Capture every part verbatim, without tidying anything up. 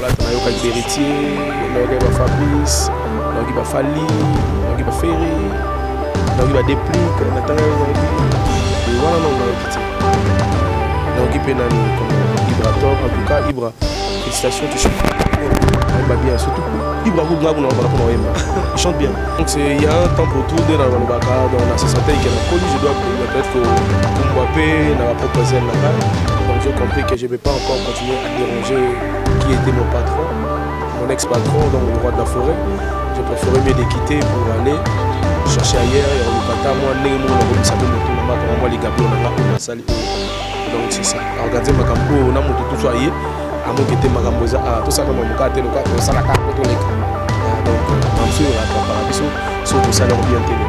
balata na yo kaki Beritier, nayoki ba Fabrice, nayoki ba Fali, nayoki ba Ferry, nayoki ba Déplique, natanga nayoki wana na nayoki te. Nayoki pe nani comme Ibra Top, en tout cas Ibra, félicitations, tu chantes bien, surtout Ibra Goudna, il chante bien. Donc il y a un temps pour tout, dans le Baka, dans la société qui est connu, je dois peut-être que Mbappé n'a pas proposé la balle. Donc j'ai compris que je ne vais pas encore continuer à déranger qui était mon patron, mon ex-patron, donc le roi de la forêt. Je préférais mieux de quitter pour aller chercher ailleurs. Et on ne pas moi, moi les gabons, on a sali. Donc c'est ça. Regardez ma campo, on a mon tout soit ailleurs. À mon qui était ma gamboza, tout ça comme mon cas, le cas, ça la carte pour tous les cas. Donc, en dessous, on a pas la sur tout ça, leur bien télé.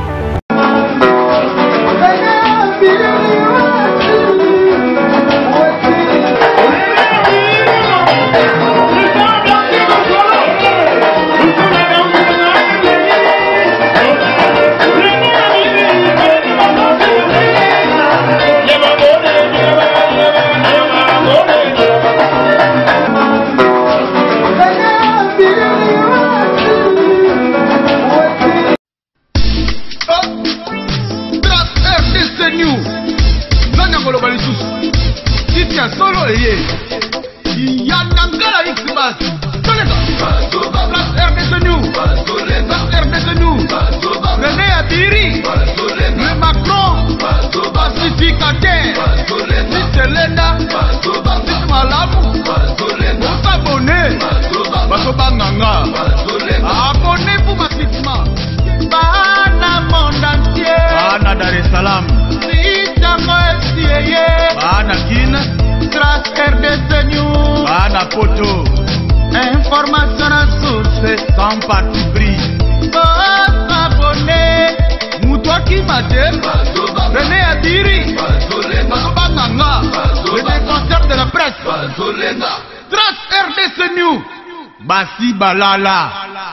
Solo eye Yanangala Xbas Place R D C New Place R D C New René Abiri Le Macron Pacificateur Selena Malamu Abonné Basobanganga Abonnez-vous massivement Bana monde entier Bana Dar es Salaam Bana Guinée Trace R D C News Bana Poto Information à source sans parti pris Faut s'abonner Moutoua qui m'attelle René Adiri Basobanganga Le défenseur de la presse Trace R D C News Bassi Balala.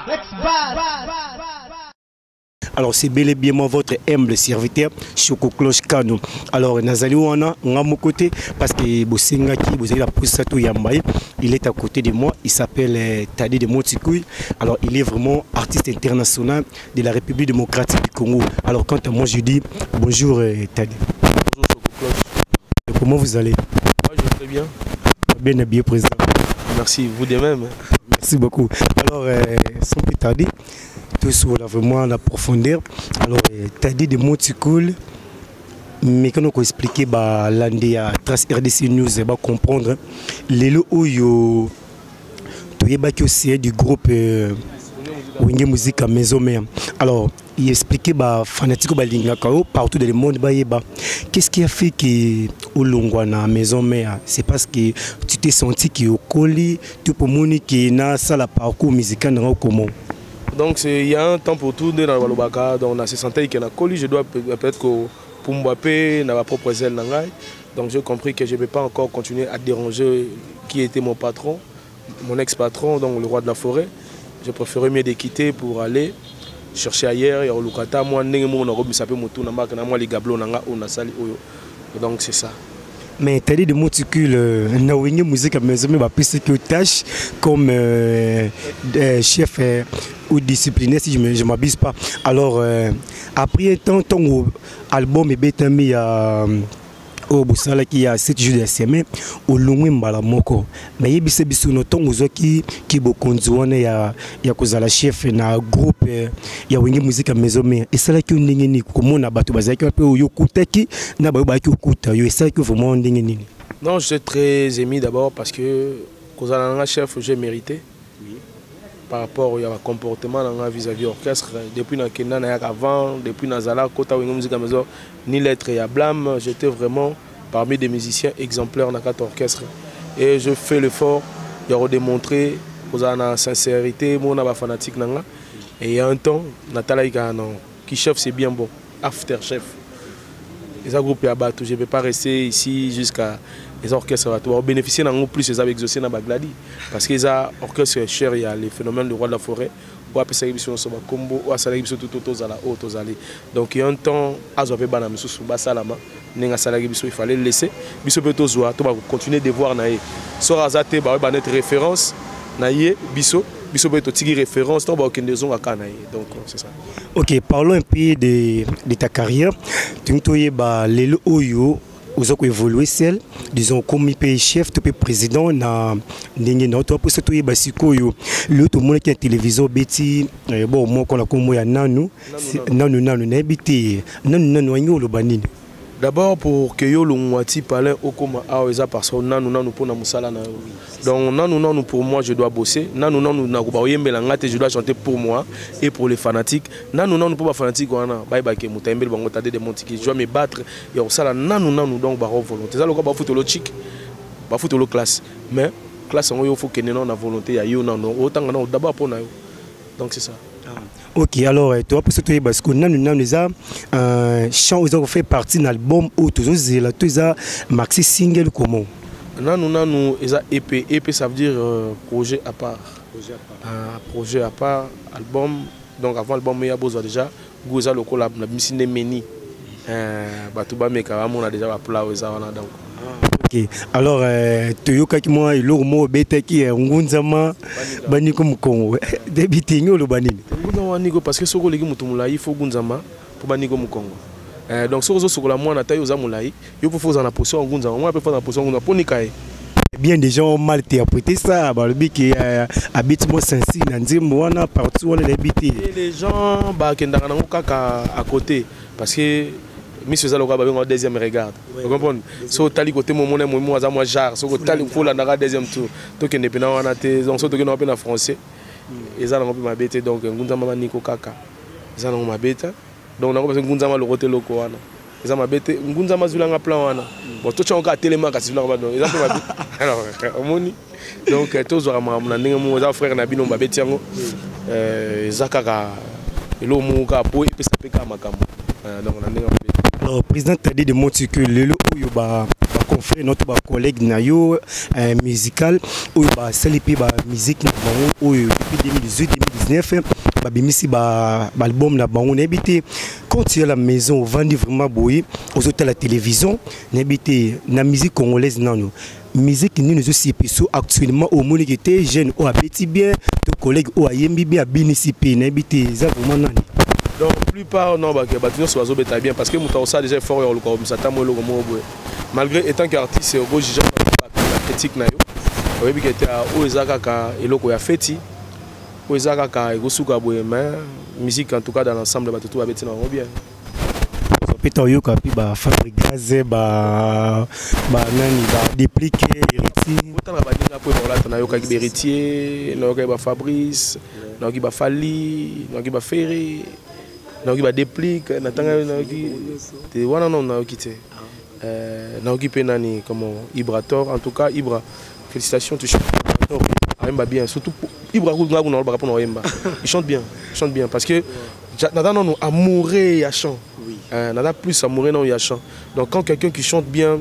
Alors c'est bel et bien moi votre humble serviteur Choco Cloche Kano. Alors Nazali wana nga mon côté parce que Bosenga qui vous avez la Poussato Yambaye, il est à côté de moi, il s'appelle euh, Tadi de Montikouy. Alors il est vraiment artiste international de la République démocratique du Congo. Alors quant à moi je dis bonjour euh, Tadi. Bonjour Choco Cloche. Comment vous allez? Moi je vais très bien. Bien bien présent. Merci, vous de même. Merci beaucoup. Alors euh, sans plus tarder, tout sur là vraiment la profondeur. Alors euh, Tadi de Montikouy. Mais quand on peut expliquer bah l'année à Trace R D C News va comprendre les lots où yo tu es bâti aussi du groupe Wenge Musique à Maison Mère. Alors il expliquait bah fanatique bah lingakao partout dans le monde bah yeba. Qu'est-ce qui a fait que au Longwana Maison Mère? C'est parce que tu t'es senti que au colis tout pour moni qui na ça la parcours musical dans comment. Donc il y a un temps pour tout dans le Walobaka, donc on a se senti qu'il y a colis, je dois peut-être que pour Mbappé n'a pas proposé le Nangai. Donc j'ai compris que je ne vais pas encore continuer à déranger qui était mon patron, mon ex-patron, donc le roi de la forêt. Je préférais mieux de quitter pour aller chercher ailleurs. Donc c'est ça. Mais tu as dit de Montikouy, na Wenge Musique à Maison Mère, plus que tâche comme euh, euh, chef euh, ou disciplinaire si je ne m'abuse pas. Alors euh, après un temps, ton album est bien mis à au Boussala qui a sept jours de semaine au Longwe Mbalamoko. Mais il y a des gens qui qui bokonzwana ya ya kozala chef na groupe ya Wenge Musique à Maison Mère. Et ça là qui ndenge ni comment na bato bazaki pe yo kutaki na ba ba ki okuta yo ça que vraiment ndenge ni. Non, je suis très ému d'abord parce que kozala chef j'ai mérité. Par rapport au comportement vis-à-vis de l'orchestre, depuis avant, depuis Nazala, Kota Wenge Musique à Maison, ni lettre et à blâme, j'étais vraiment parmi des musiciens exemplaires dans cet orchestre. Et je fais l'effort de démontrer la sincérité, mon fanatique. Et il y a un temps, Nathalie qui chef, c'est bien bon, after chef. Les groupes je ne vais pas rester ici jusqu'à les orchestres on bénéficier d'un plus les avec exaucé dans Bagladi parce que les orchestres cher il y a les phénomènes du roi de la forêt ou à passer sur le combo ou à salir sur tout autour à la haute aux allées donc il y a un temps à zover banam sous sous basalama n'enga salir il fallait laisser biso peut zoa to va continuer de voir naé so razate ba ba notre référence naïe biso biso beto tigi référence donc aucune raison à kanaï donc c'est ça. OK, parlons un peu de de ta carrière. Tu m'toye ba lelo oyo aux autres évoluer celle disons comme pays chef tout président na ndenge na to pour surtout ba sikoyo le tout monde qui a télévision beti bon moi qu'on a comme ya nanu nanu nanu na beti nanu nanu wanyo lo banini. D'abord pour que yo longwati parler au koma aweza parce que nanu nanu pour na musala na donc nanu nanu pour moi je dois bosser nanu nanu na ko ba yembela ngate je dois chanter pour moi et pour les fanatiques nanu nanu pour ba fanatique wana bye bye ke mutembel bango tade de montiki je dois me battre yo sala nanu nanu donc ba volonté ça le ko ba footolo chic ba footolo classe mais classe ngo yo faut que non na volonté ya yo nanu autant na d'abord pour na yo donc c'est ça. OK, alors toi pour surtout parce que nous nous nous un chant ils ont fait partie d'un album où tous les là tous ça maxi single comment non non non nous ils a E P E P ça veut dire euh, projet à part projet à part un projet à part album donc avant l'album il y a besoin déjà goza le collab na misine meni euh batuba meka on a déjà appelé aux wana donc. OK, alors euh, toyoka ki moi il lo mo bete ki ngunzama bani comme Congo débité ngolo banini parce que soko leki mutu mulai faut gunzama pour bani comme Congo euh donc soko soko la moi na taille aux mulai yo pour faire en position gunzama moi peut faire en position gunzama pour nikaye bien des gens ont mal interprété ça bah le bi qui habite moi sensi na nzimbo wana partout on les habiter les gens ba kendanga na kaka à côté parce que Miss Zalo Gaba en deuxième regarde. Vous comprenez? So tali côté mon mon moi za moi jar, so tali faut la na deuxième tour. To que ne pena wana te, donc so to que no pena français. Et ça na ma bête donc ngunza mama niko kaka. Ça na ma bête. Donc na ko parce ngunza ma le côté loko wana. Ça ma bête ngunza ma zulanga plan wana. Bon to chonka telema ka zulanga ba donc. Ça ma bête. Alors omoni. Donc to zo ma na ndenge mo za frère na bino ma bête yango. Euh zakaka elo mu ka po epesa peka makambo. Donc on a ndenge alors président t'a dit de montrer que le oyo ba confrère notre ba collègue nayo musical oyo ba célébrer ba musique na bango oyo depuis deux mille dix-huit deux mille dix-neuf ba bimisi ba album na bango n'habité quand tu es à la maison vendre vraiment boy aux autres la télévision n'habité na musique congolaise non musique ni nous aussi peso actuellement au monde qui était jeune ou habiti bien ton collègue ou ayembi bien binisipi n'habité ça vraiment nani. Donc la plupart non bah que bâtiment soit bêta bien parce que mon ça déjà fort au comme ça tamo le comme malgré étant qu'artiste c'est au juge la critique na yo oui bi que était au ezaka ka eloko ya feti au ezaka ka egosuka boye mais musique en tout cas dans l'ensemble batutu ba beti na bien peto yo ka pi ba fabriquer ba ba nani ba dépliquer héritier autant la badinga pour la na yo ka héritier na yo ka ba Fabrice na yo ki ba Fali na yo ki ba Ferré na qui va dépliquer natanga na qui te wana non na qui te euh na qui pe nani comment Ibrator en tout cas Ibra félicitations tu chantes Aimba bien surtout Ibra nga na ba pour Aimba il chante bien il chante bien parce que nada non amoureux ya chant euh nada plus amoureux non ya chant donc quand quelqu'un qui chante bien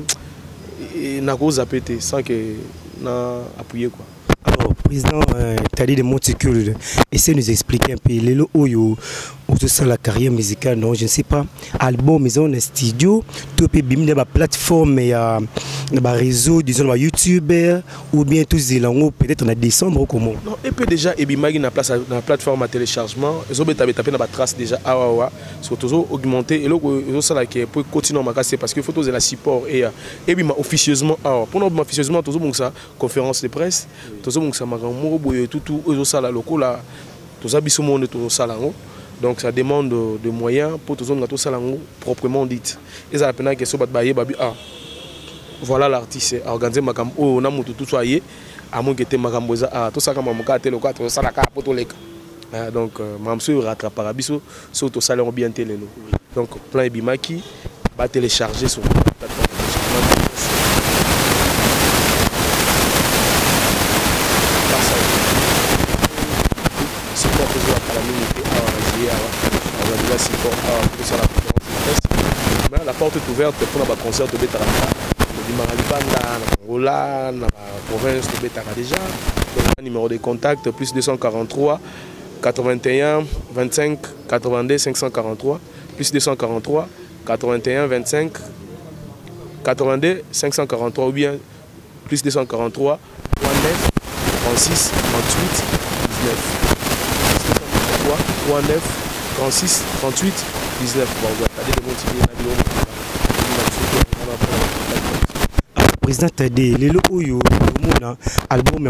na cause à péter sans que na appuyer quoi. Alors président euh, t'as dit de monticule essaie de nous expliquer un peu les lo oyo autour de la carrière musicale non je ne sais pas album maison studio tout peut biminer la plateforme et à ba réseau disons ba YouTube ou bien tous les langues peut-être en décembre comment non et puis déjà et bimagi na place na plateforme à téléchargement ils ont tapé taper na ba trace déjà awa surtout augmenter et là ils ça là qui pour continuer à casser parce que faut tous la support et et bima officieusement alors pour nous officieusement tous bon ça conférence de presse tous bon ça makambo boye tout tout ils ça là loko là tous abisso monde tout ça là donc ça demande de moyens pour tous on tout ça là proprement dit et ça peine que so bat baye babi ah voilà l'artiste organiser makambo oh na mutu tout soyé à mon que te makambo za ah tout ça comme mon cas le quatre ça la ka pour tous les donc mamso rattrapera biso so to salaire bien télé donc plan ebimaki va télécharger sur la porte est ouverte pour un concert de Betaraka. Du Maralibanda, Angola, la province de Betaraka déjà. Donc, un numéro de contact plus deux cent quarante-trois quatre-vingt-un vingt-cinq quatre-vingt-deux cinq cent quarante-trois plus deux cent quarante-trois quatre-vingt-un vingt-cinq quatre-vingt-deux cinq cent quarante-trois ou bien plus deux cent quarante-trois trente-neuf trente-six trente-huit dix-neuf. trois trente-neuf trente-six trente-huit dix-neuf. Bon, vous attendez de motiver la vidéo. Président Tadé, les locaux, album,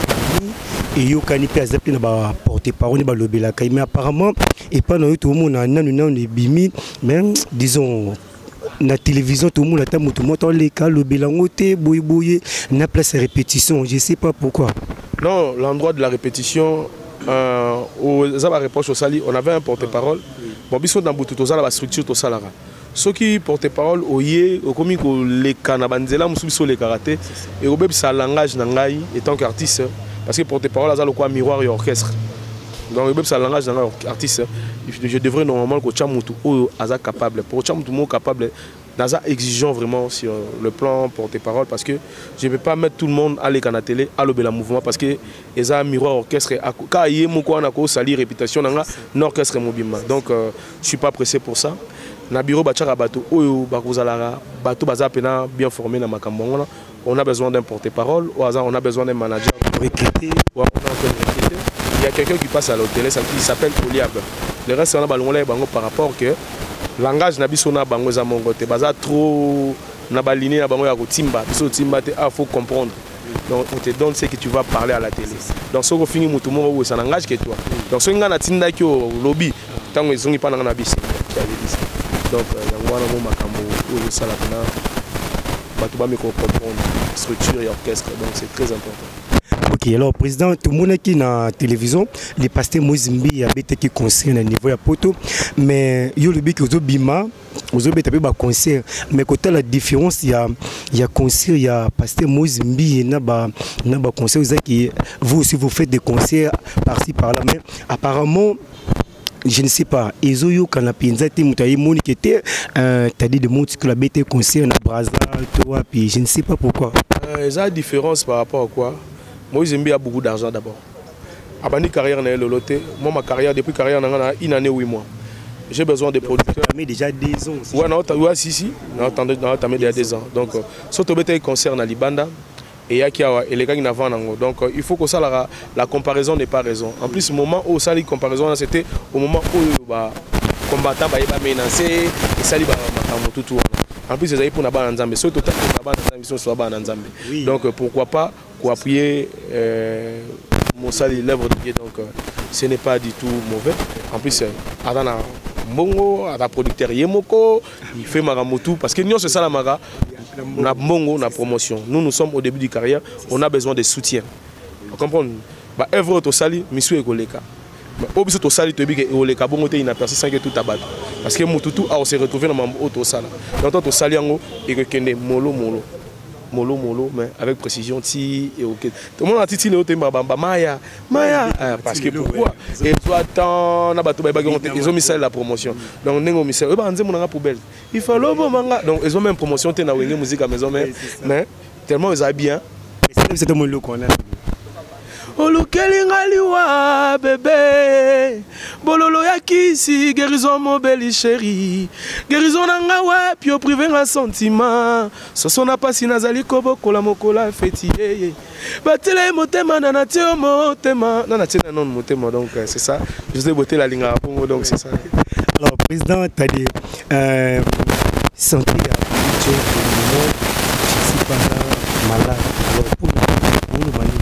et yo kanipe azapli na ba porter parole ba lobela kai, mais apparemment et pas no tout le monde na nanu bimi, même disons na télévision tout le monde attend tout le monde les cas lobela ngote boy boy na place répétition, je sais pas pourquoi. Non, l'endroit de la répétition euh aux za ba reproche au sali, on avait un porte-parole. Bon biso dans butu to la structure to salara. Ceux qui porte-parole oye au komi ko les kanabanzela musu biso les karaté et au beb sa langage na ngai étant qu'artiste. Parce que porte-parole, c'est le miroir et orchestre. Donc, le langage d'un artiste, je devrais normalement que Tchamoutou soit capable. Pour Tchamoutou soit capable, Naza exigeant vraiment sur le plan porte-parole, parce que je ne peux pas mettre tout le monde à l'écran à télé, à l'obéla mouvement, parce que les a miroir orchestre, quand il y a une sali réputation, l'orchestre est mobile. Donc, je ne suis pas pressé pour ça. Na bureau Bachara Bato, Oyo Bakozalara, Bato Bazapena bien formé dans Makambonga. On a besoin d'un porte-parole, au hasard, on a besoin d'un manager pour recruter. Il y a quelqu'un qui passe à l'hôtel, qui s'appelle Oliab. Le reste, on a ballonné par rapport que le langage n'a pas bango za mongo te baza trop na balini na bango ya ko timba biso timba te ah faut comprendre. Donc on te donne ce que tu vas parler à la télé. Donc ce qu'on finit mutu mo wo ça langage que toi. Donc ce nga na tinda ki au lobby tango ezongi pa na bisi. Donc yango wana mo makambo o sala na bato ba me comprendre structure et orchestre, donc c'est très important. Ok, alors président, tout le monde qui est dans la télévision, les pasteurs Mozimbi habitent qui concerne au niveau de Poto, mais il y a le but que vous avez bima, vous avez tapé un concert, mais côté la différence, il y a il y a concert, il y a pasteur Mozimbi, il y a un concert, vous aussi vous faites des concerts par-ci par-là, mais apparemment je ne sais pas, ils ont eu quand la pinza était moutaï monique était t'as dit de monter que la bête concert na Brazza toi puis je ne sais pas pourquoi. Il y a une différence par rapport à quoi? Moi j'aime bien beaucoup d'argent d'abord. Abani carrière na loloté, moi ma carrière depuis carrière na une année huit mois. J'ai besoin de producteurs. Mais déjà des ans. Ouais non, ouais si si, non attendez, non t'as mis déjà des ans. Donc surtout bête concert na Libanda. Et les gars qui n'avaient pas. Donc il faut que ça, la, la comparaison n'est pas raison. En plus, au moment où ça, la comparaison, c'était au moment où le combattant va menacer et ça, il va tout. En plus, ils pour n'avoir un Nzambé. Surtout, donc pourquoi pas appuyer mon sali l'œuvre de Dieu. Donc ce n'est pas du tout mauvais. En plus, Adana Mongo, Adana producteur Yemoko, il fait Maramotu parce que nous, c'est ça la Mara. On a mongo, on a promotion. Nous, nous sommes au début de carrière, on a besoin de soutien. Vous comprenez? Bah, œuvre au sali, monsieur et Goleka. Au biso au sali, tu es Goleka, bon, tu es une personne qui est tout abattu. Parce que Moutoutou a se retrouvé dans mon auto sala. Dans au sali, et que Kende, molo, molo. Molo, molo, mais avec précision, ti et ok. Tout le monde a dit le thème Bamba Maya, Maya. Parce que pourquoi? Et toi, tant, ils ont mis ça la promotion. Donc, ils ont mis ça. Ils ont mis ça poubelle. Il faut le bon manga. Donc, ils ont même promotion, ils ont mis musique à maison, mais tellement ils ont bien. C'est le monde qu'on a. Olukelingaliwa bébé bololo ya kisi guérison mon belle chérie guérison nanga wa pio privé un sentiment soso na pasi nazali kobokola mokola fetiye batele motema na natio motema na natia non motema donc c'est ça je vous ai boté la ligne à Pongo donc c'est ça. Alors président t'as dit euh santé à je suis pas malade alors pour pour le mali.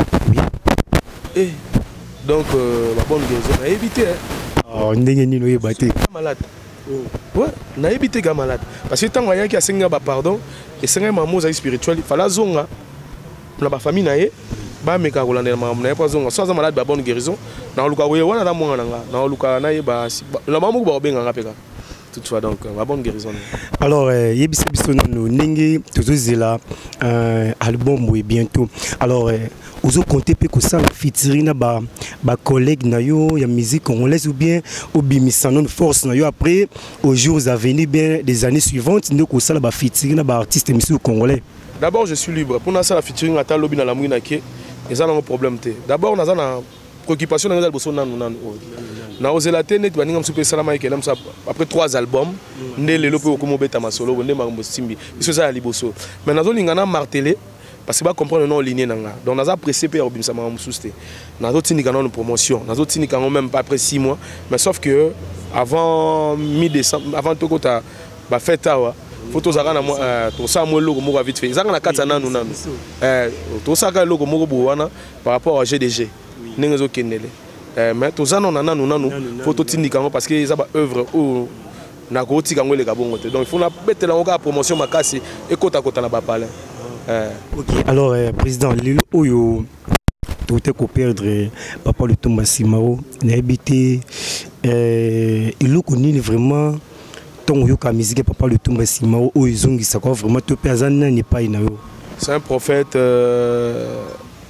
Et donc, euh, la bonne guérison, on a évité. Oh, on est battu. Malade. Ouais, on a évité les malades. Parce que tant qu'il y a qui a cinq pardon, et cinq mamours spirituels, il fallait zonga. On a ma famille naé, ba meka rolanda ma na pas zonga. Soit malade ba bonne guérison, na luka we wana na mwanga nga, na luka naé ba la mamu ba benga ngapeka. Toutefois donc la bonne guérison. Alors yebisa biso no ningi tozozela un album oui bientôt. Alors vous comptez que ça featuring ba ba collègue na yo ya musique congolaise ou bien au bimisano force na yo après aux jours à venir bien des années suivantes nous que ça ba featuring ba artiste musique congolais. D'abord je suis libre pour na ça la featuring ata lobi na la mouina ke et ça n'a problème té. D'abord na ça na préoccupation na ngal boso nanu nanu. Na ozela té net baninga msupe salama ke nam ça après trois albums ndé lelo pe ko mobeta masolo ndé ma simbi. Isso ça liboso. Mais na zo lingana martelé parce que va comprendre non ligne nanga donc naza pressé pe obimsa ma mususte nazo tinika non promotion nazo tinika même pas après six mois mais sauf que avant mi-décembre avant tout kota ba fête awa faut zaka na to sa mo logo moko vite fait zaka na kata nanu nanu eh to saka logo moko bowana par rapport au G D G nengezo kenele eh mais to zana na nanu nanu faut to tinika parce que ça ba œuvre ou na ko tika ngole ka bongo donc il faut na betela ngo ka promotion makasi et kota kota na ba palais. Ok, alors euh, président, Lilo Oyo, tu as perdre Papa Lutumba Simao, n'a habité, il a connu vraiment ton yoka musique Papa Lutumba Simao, où ils ont dit ça vraiment tout personne n'est pas inayo. C'est un prophète, euh,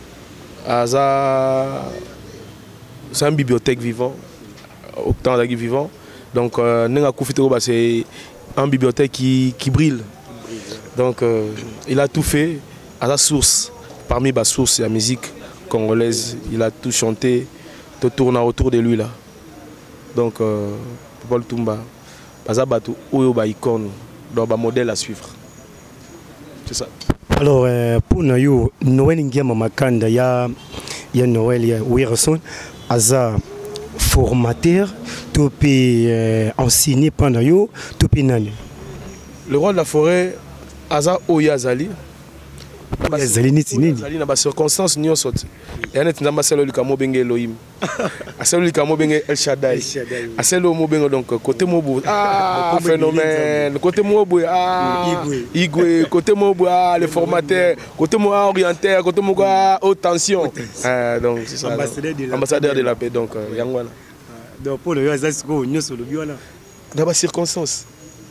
Aza, c'est une bibliothèque vivant, au temps de vivant, donc euh, c'est une bibliothèque qui, qui brille. Donc euh, il a tout fait à la source, parmi les sources de la musique congolaise, il a tout chanté, tout tourne autour de lui là. Donc euh, Paul Tumba, Bazabatu, Oyo icône, donc un modèle à suivre. C'est ça. Alors euh, pour nous, Noël Ngiama Makanda, il y a il y a Noël, il y a Wilson, Aza formateur, tout peut enseigner pendant yo, tout peut nani. Le roi de la forêt. Aza Oya Zali. Zali ni tini. Zali na ba circonstance nyo soti. Ya net nzamba selo likamo benge Elohim. Aselo likamo benge El Shaddai. Aselo mo bengo donc côté mobu ah phénomène, côté mobu ah Igwe, côté mobu ah les formateurs, côté mo orienteur, côté mo haute tension. Ah donc c'est ça. Ambassadeur de la paix donc yangwana. Donc pour le yo Zali ko nyo solo biwana. Na ba circonstance.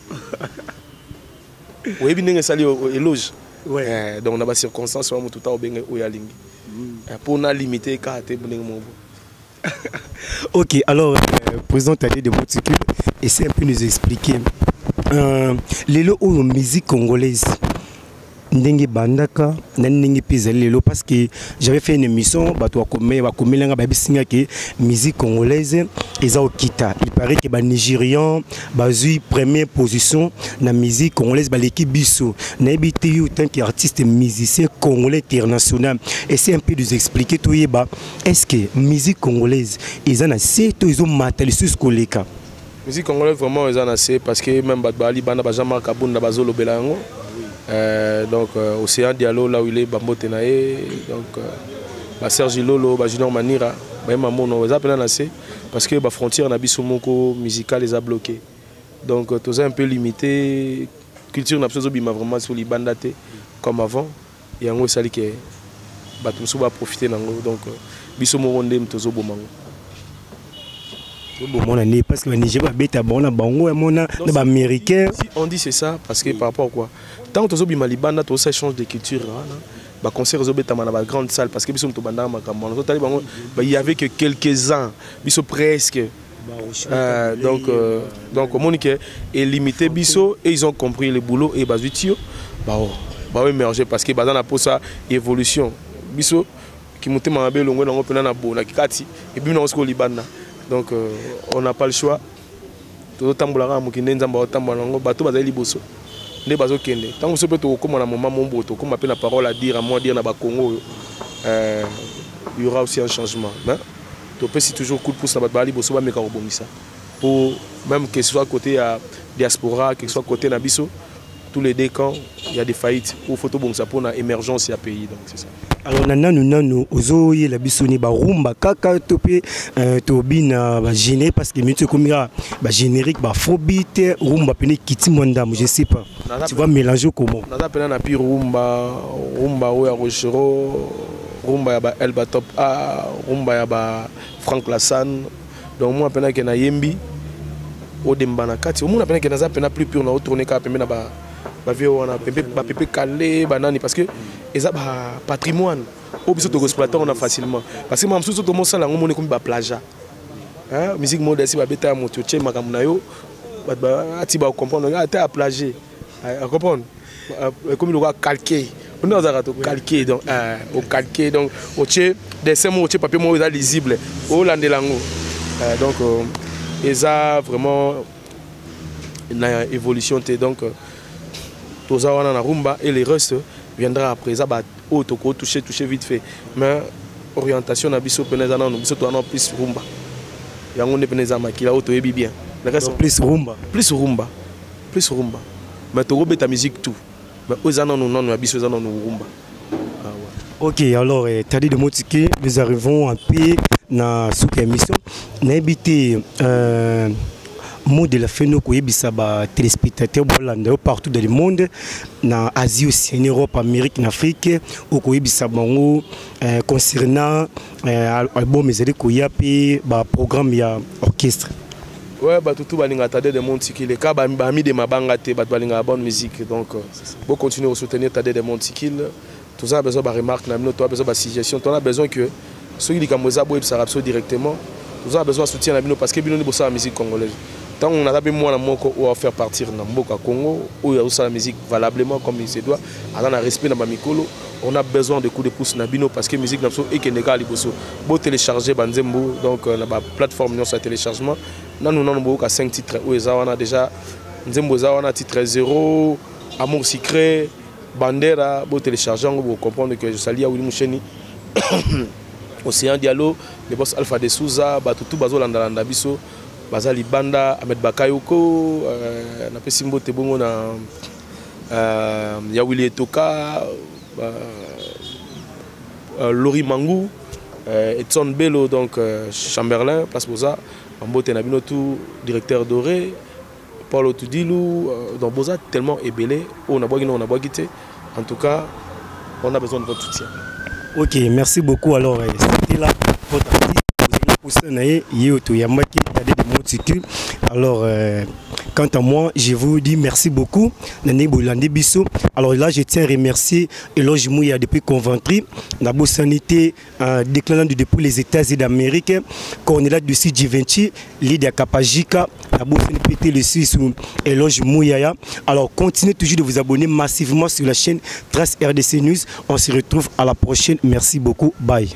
Oui, bien que ça éloge. Ouais. Donc on a des circonstances où tout a bien où yalingi. Pour na limiter carte bonengo. Ok, alors euh, président Tadé de Motikul, essaie un peu nous expliquer euh, les lots ou musique congolaise. Ndenge bandaka ndenge pizali lelo parce que j'avais fait une émission bato akome bakomelanga babisinga que musique congolaise eza okita il paraît que ba nigérian bazui première position na musique congolaise ba l'équipe biso na ebité yo tant qu'artiste musicien congolais international et c'est un peu de nous expliquer tout yeba est-ce que musique congolaise eza na seto izo matali sus koleka musique congolaise vraiment eza na c'est parce que même bat bali bana ba Jean-Marc Kabunda bazolo belango. Euh, donc euh, Océan Diallo là où il est Bambote Nae donc euh, bah, Serge Lolo bah, Junior Manira bah, mamono ils appellent assez parce que bah, frontière na biso moko musical les a bloqués donc euh, tout un peu limité culture n'a pas bima vraiment sur les bandaté comme avant et en gros ça dit que bah tout va profiter nango donc euh, biso moko ndem tozo bomango parce que les Nigériens sont américains. On dit c'est ça parce que par rapport à quoi tant que tu as Malibanda, tu as un échange de culture. Bah concert dans la grande salle parce que biso to banda makambo bah il y avait que quelques-uns biso presque euh, donc euh, donc Monique est limité biso et ils ont compris le boulot et bazutio bah bah émerger parce que bah dans la pour ça évolution biso qui monte mabe longo na ngopena na bona kikati et puis na osko libanda. Donc euh, on n'a pas le choix. Tout tambola mukinde nzamba tambola ngo bato bazali liboso. Nde bazo kende. Tant que ce peut to comme na moment mon boto comme appelle la parole à dire à moi dire na ba Congo euh il y aura aussi un changement, hein. Tu peux si toujours coup de pouce na ba liboso ba meka robomisa. Pour même que ce soit côté à diaspora, que ce soit côté na biso, tous les deux camps, il y a des faillites pour photo bon ça pour na émergence ya pays donc c'est ça. Alors nanu nanu ozoye la bisoni ba rumba kaka topé to bina ba générique parce que mutu komira ba générique ba phobite rumba pene kiti monda je sais pas tu vas mélanger comment na pena na pi rumba rumba o ya rochero rumba ya ba Elba Top A rumba ya ba Frank Lassane donc moi pena ke na yembi o demba na kati o mona pena ke na za pena plus pur na retourner ka pena ba ba vie wana pepe ba pepe calé banani parce que ils ont un patrimoine. Au biso to exploiter on a facilement parce que même sous tout mon sala on monne comme ba plage. Hein, musique modeste ba beta moto tche makamuna yo ba ati ba comprendre ata à plager. À comprendre comme le calqué. On a za to calqué donc euh au calqué donc au tche dessin mo tche papier mo lisible au landelango. Donc ils ont vraiment une évolution donc tous ça on a rumba et les restes viendra après ça oh toko toucher toucher vite fait mais orientation na biso peneza na biso to na plus rumba yango ne peneza makila auto yebi bien le reste plus rumba plus rumba plus rumba mais to robeta musique tout mais ozana non non biso ozana no rumba. Ah ouais. OK, alors Tadi de Motiki, nous arrivons en paix na sous émission na habité euh mot de la fin nous koyebisa ba téléspectateurs bolanda partout dans le monde na Asie aussi en Europe, Amérique, en Afrique au koyebisa bango concernant album ezali koyapi ba programme ya orchestre. Ouais, bah tout balinga Tadi de Motiki les cas ba mi de mabanga te ba balinga bonne musique donc bon continuer à soutenir Tadi de Motiki tout ça a besoin de remarque na mino, tu as besoin de suggestion, tu as besoin que ceux qui kamoza boy ça rapso directement tout ça a besoin de soutien na mino parce que bino ni bossa la musique congolaise. Tant on a d'abord moi à faire partir dans Mboka Congo où il y a la musique valablement comme il se doit, alors on a respect dans Mamikolo, on a besoin de coups de pouce na bino parce que la musique n'a pas été négal liboso. Beau télécharger Banzembo donc la plateforme non sur téléchargement. Nan nous n'avons pas cinq titres où on a déjà Nzembo za on a titre zéro, Amour secret, Bandera, beau télécharger on va comprendre que je salue Willy Moucheni. Océan Diallo, les boss Alpha de Souza, Batutu Bazo Landalanda Biso. Bazali Banda, Ahmed Bakayoko, na Pesimbo Tebongo na Yawili Etoka, Lori Mangou, Edson Bello, donc Chamberlain, Place Boza, Mambote Nabinotu, directeur doré, Paul Otudilou, donc Boza tellement ébélé, on a boigné, on a boiguité. En tout cas, on a besoin de votre soutien. OK, merci beaucoup. Alors, c'était là votre alors, euh, quant à moi, je vous dis merci beaucoup. Alors là, je tiens à remercier Eloge Mouya depuis Coventry, Nabo Sanité, euh, déclarant depuis les États-Unis d'Amérique, Cornelia du C G vingt, Lydia Kapajika, Nabo Sanité le six ou Eloge Mouya. Alors, continuez toujours de vous abonner massivement sur la chaîne Trace R D C News. On se retrouve à la prochaine. Merci beaucoup. Bye.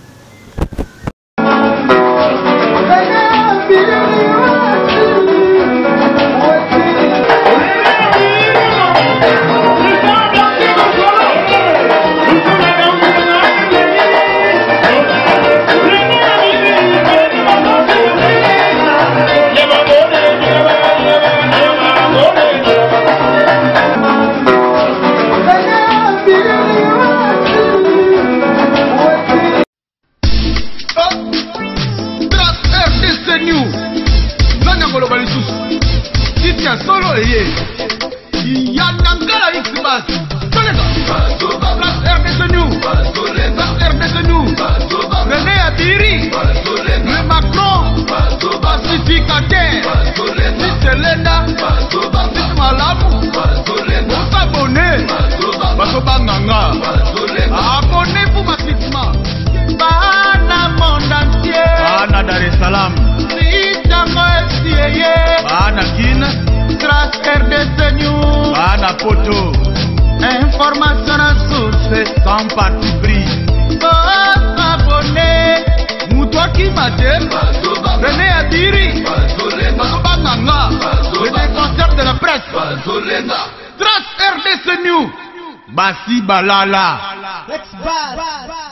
Solo eye Yanangala Xbas Solega R D C News R D C News René Adiri Le Macron Pacificateur Selena Malamu S'abonner Basobanganga Abonnez-vous massivement Bana monde entier Bana Dar es Salaam Bana Guinée Trace R D C News Bana Poto Information à source sans parti pris Oh s'abonner Moutoki Madem René Adiri Basobanganga Le défenseur de la presse Trace R D C News Bassi Balala.